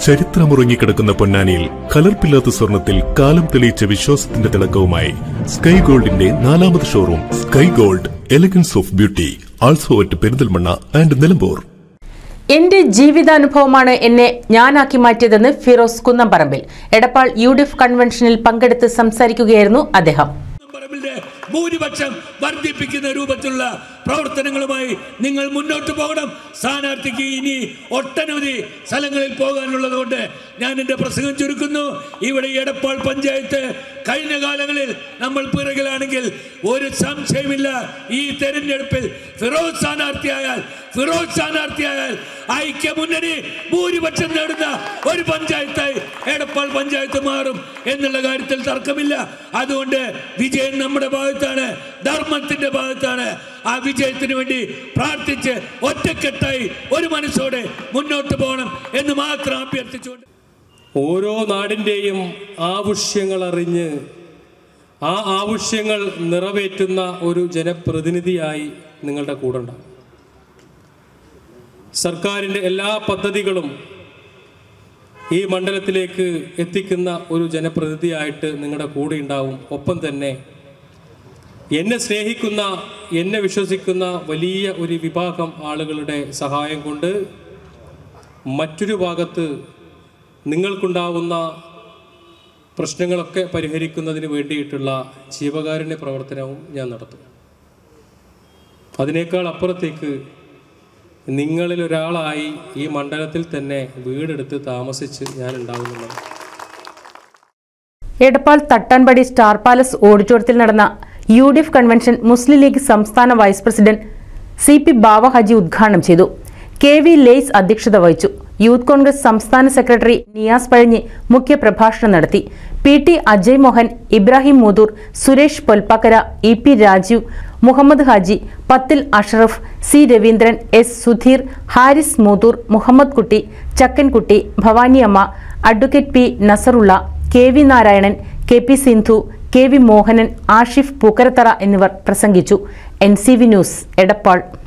ചരിത്രമുറങ്ങിക്കിടക്കുന്ന പൊന്നാനിയിൽ കലർപ്പില്ലാത്ത സ്വർണത്തിൽ കാലം തെളിയിച്ച വിശ്വാസത്തിന്റെ തിളക്കവുമായി സ്കൈ ഗോൾഡിന്റെ 4ാമത് showroom sky gold elegance of beauty, also at Perinthalmanna and Nilambur. എന്റെ ജീവിതാനുഭവമാണ് എന്നെ ഞാനാക്കി മാറ്റിയതെന്ന് ഫിറോസ് കുന്നംപറമ്പിൽ. എടപ്പാൾ UDF കൺവെൻഷനിൽ പങ്കെടുത്ത് സംസാരിക്കുകയായിരുന്നു അദ്ദേഹം. ഭൂരിപക്ഷം വർദ്ധിപ്പിക്കുന്ന രൂപത്തിലുള്ള പ്രവർത്തനങ്ങളുമായി നിങ്ങൾ മുന്നോട്ട് പോകണം. സ്ഥാനാർത്ഥിക്ക് ഇനി ഒട്ടനവധി സ്ഥലങ്ങളിൽ പോകാനുള്ളത് കൊണ്ട് ഞാൻ എൻ്റെ പ്രസംഗം ചുരുക്കുന്നു. ഇവിടെ എടപ്പാൾ പഞ്ചായത്ത് കഴിഞ്ഞ കാലങ്ങളിൽ നമ്മൾ പിറകിലാണെങ്കിൽ ഒരു സംശയമില്ല, ഈ തെരഞ്ഞെടുപ്പിൽ ഫിറോസ് സ്ഥാനാർത്ഥിയായാൽ ഐക്യമുന്നണി ഭൂരിപക്ഷം നേടുന്ന ഒരു പഞ്ചായത്തായി എടപ്പാൾ പഞ്ചായത്ത് മാറും എന്നുള്ള കാര്യത്തിൽ തർക്കമില്ല. അതുകൊണ്ട് വിജയം നമ്മുടെ ഭാഗത്താണ്, ധർമ്മത്തിന്റെ ഭാഗത്താണ്. ആ വിജയത്തിന് വേണ്ടി പ്രാർത്ഥിച്ച് ഒറ്റക്കെട്ടായി ഒരു മനസ്സോടെ മുന്നോട്ട് പോകണം എന്ന് മാത്രം അഭ്യർത്ഥിച്ചുകൊണ്ട് ഓരോ നാടിൻ്റെയും ആവശ്യങ്ങൾ അറിഞ്ഞ് ആ ആവശ്യങ്ങൾ നിറവേറ്റുന്ന ഒരു ജനപ്രതിനിധിയായി നിങ്ങളുടെ കൂടെ ഉണ്ടാകും. സർക്കാരിൻ്റെ എല്ലാ പദ്ധതികളും ഈ മണ്ഡലത്തിലേക്ക് എത്തിക്കുന്ന ഒരു ജനപ്രതിനിധിയായിട്ട് നിങ്ങളുടെ കൂടെ ഉണ്ടാവും. ഒപ്പം തന്നെ എന്നെ സ്നേഹിക്കുന്ന, എന്നെ വിശ്വസിക്കുന്ന വലിയ ഒരു വിഭാഗം ആളുകളുടെ സഹായം കൊണ്ട് മറ്റൊരു ഭാഗത്ത് നിങ്ങൾക്കുണ്ടാവുന്ന പ്രശ്നങ്ങളൊക്കെ പരിഹരിക്കുന്നതിന് വേണ്ടിയിട്ടുള്ള ജീവകാരുണ്യ പ്രവർത്തനവും ഞാൻ നടത്തും. അതിനേക്കാൾ അപ്പുറത്തേക്ക് നിങ്ങളിൽ ഒരാളായി ഈ മണ്ഡലത്തിൽ തന്നെ വീടെടുത്ത് താമസിച്ച് ഞാൻ ഉണ്ടാകുന്നുണ്ട്. എടപ്പാൾ തട്ടാൻപടി സ്റ്റാർ പാലസ് ഓഡിറ്റോറിയത്തിൽ നടന്ന UDF കൺവെൻഷൻ മുസ്ലിം ലീഗ് സംസ്ഥാന vice president CP Bava Haji ഉദ്ഘാടനം ചെയ്തു. KV ലേയ്സ് അധ്യക്ഷത വഹിച്ചു. യൂത്ത് കോൺഗ്രസ് സംസ്ഥാന സെക്രട്ടറി നിയാസ് പഴഞ്ഞി മുഖ്യപ്രഭാഷണം നടത്തി. PT അജയ് മോഹൻ, ഇബ്രാഹിം മൂതൂർ, സുരേഷ് പൊൽപ്പാക്കര, EP രാജീവ്, മുഹമ്മദ് ഹാജി, പത്തിൽ Ashraf, C Raveendran, S Sudheer, Haris Moothur, Muhammad Kutty, Chakkankutty, Bhavaniamma, advocate P Nasarulla, KV Narayanan, KP Sindhu, KV Mohanan, Ashif Pookkarathara എന്നിവർ പ്രസംഗിച്ചു. NCV news, Edappal.